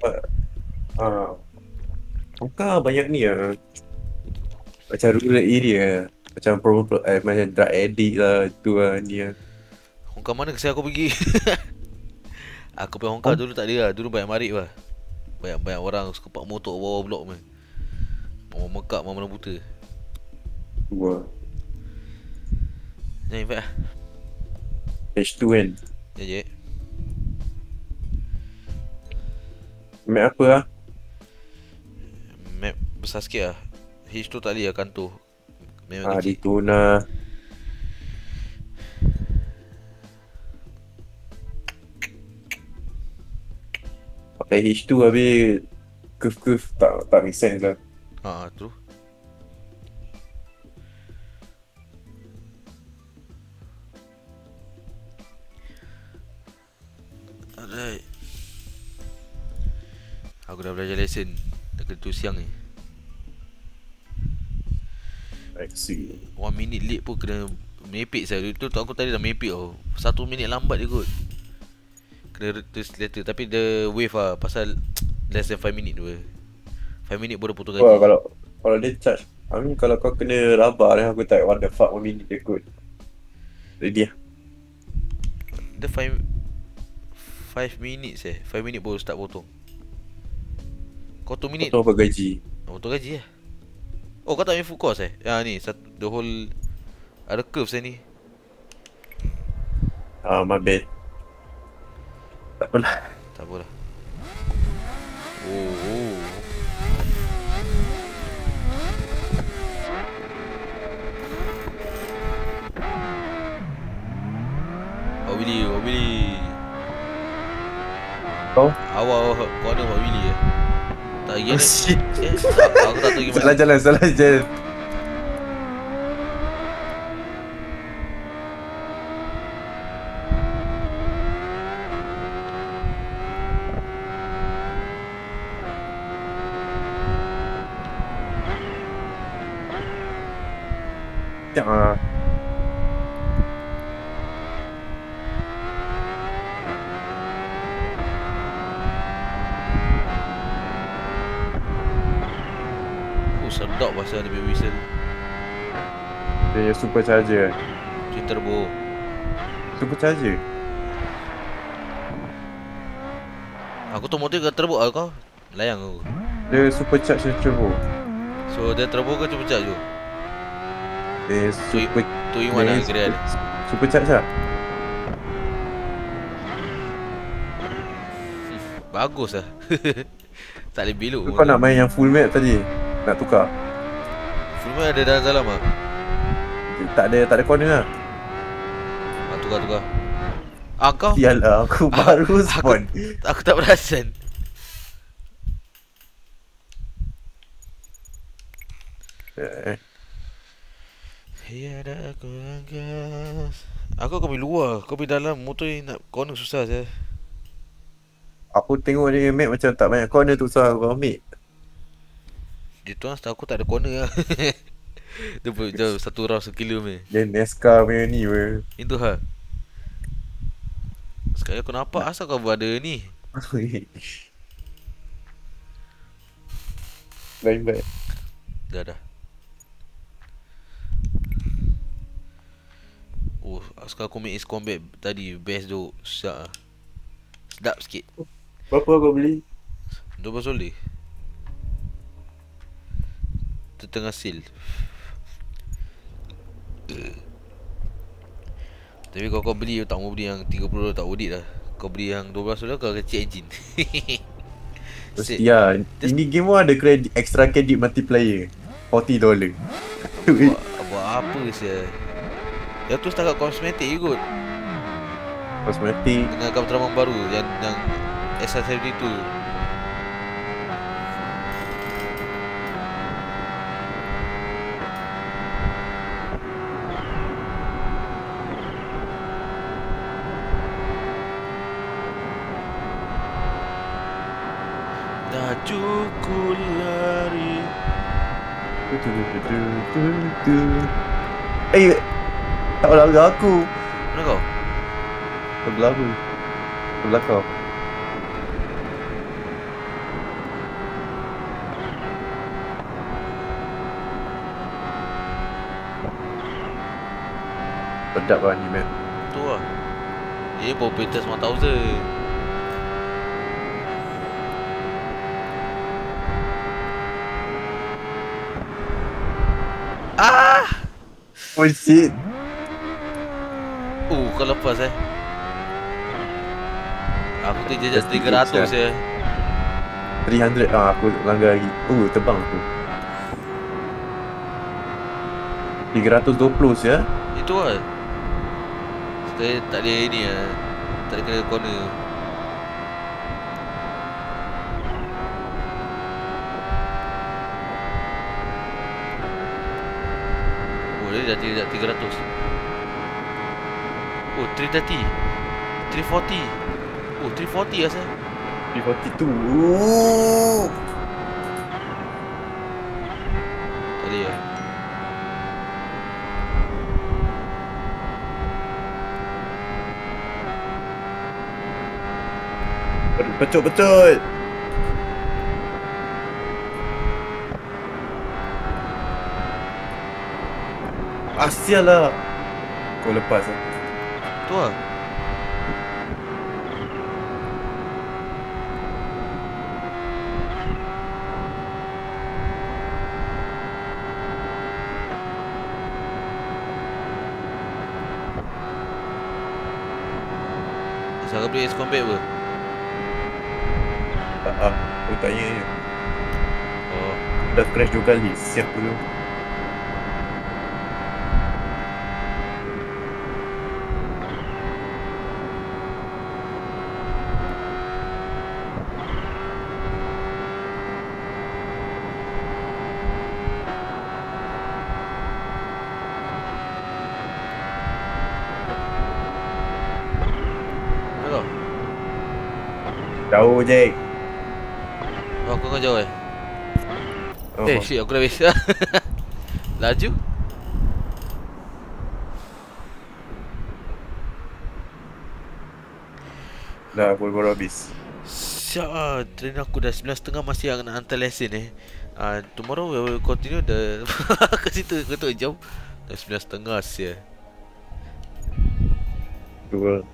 Bukan banyak ni lah. Macam rural area. Macam macam drug addict lah. Itu lah ni lah. Hong Kong mana kesian aku pergi. Aku pergi Hong Kong dulu tak ada lah. Dulu banyak marik lah. Banyak orang suka park motor bawah blok ni. Mama mekak, mama buta. Dua. Jangan invite lah. H2 kan. Je. Map apa lah? Map besar sikit lah. H tu tak boleh lah kantor. Memang Di kecil. Tuna. Pakai H2 habis curve tak make sense lah. Tu. Alright. Aku dah belajar lesen. Dah kena tu siang ni. I see. 1 minit late pun kena mepek saya. Itu tu aku tadi dah mepek tau. 1 minit lambat je kot. Kena tulis letter. Tapi the wave lah. Pasal less than 5 minit tu. 5 minit baru potong Wah, gaji. kalau dia charge, I mean kalau kau kena rabak then aku tak what the fuck 1 minute dia kot. Ready lah. Dia 5 minutes 5 minit baru start potong. Kau 2 minit Potong apa gaji? potong gaji lah. Oh kau tak main full course ni the whole ada curve saya ni. My bad. Tak apalah. Tak apalah. Oh. Pak Willy. Kau? Awak corner Pak Willy Tak Oh, pergi shit. Aku tak tahu gimana. Salah jalan. Ya. Sedap pasal dia punya whistle. Dia supercharger. Twin turbo. Supercharger. Aku tu motor ke turbo lah kau. Layang aku. Dia supercharge turbo. So dia turbo ke cuma charge je? Dia super Tu in one lah kira dia. Supercharge lah. Bagus lah. Tak boleh belok. Kau nak main yang full map tadi? Nak tukar? Full map ada dalam lah. Tak ada corner lah. Tukar. Kau? Sialah, aku baru spawn. Aku tak perasan. Ya dah aku angkas. Aku pergi luar. Kau pergi dalam. Motor ni nak corner susah saya. Aku tengok dia map macam tak banyak corner tu, so aku ambil. Dia tu setahu aku tak ada corner lah. Dia pun jauh 1 round 1 kilo ni. Dia NASCAR punya ni weh. Itu ha. Sekarang aku nampak asal kau berada ni. Lain baik. Dah. Oh, sekarang aku make Ace Combat tadi best tu. Sedap sikit. Berapa kau beli? $12. Tengah sale. Tapi kalau kau beli, tak mau beli yang $30 tak worth it lah. Kau beli yang $12 kau kecil engine. Mesti lah. Ini game pun ada extra credit multiplayer $40. Buat apa sih? Yang tu setakat kosmetik je kot. Kosmetik. Dengan kapal terbang baru yang SR-72. Laju ku lari. Tak lagu aku. Mana kau? Lagu. Sebelah kau. Sedap lah ni, man. Tu lah. Dia bawa Peters 1000. Ah! Oh shit. Kau lepas Aku tu jejak 300 300 aku langgar lagi. Terbang aku. 320 ya. Itu lah. Saya tak ada ini lah. Tak ada kena corner. Dia dah 300. 330. 340. 340 lah saya. 342. Tadi lah. Betul. Sial lah. Kau lepas lah. Tu lah. Sarah beli Ace Combat apa? Aku tanya je. Oh, Dah crash 2 kali. Siap dulu. mana kau? Jauh je. Oh, kau jauh shit, aku dah habis. Laju? Dah baru habis. Siap lah, train aku dah 9.30 masih nak hantar lesson tomorrow we will continue the ke situ, kau tahu jauh. Dah 9.30 sia. Dua.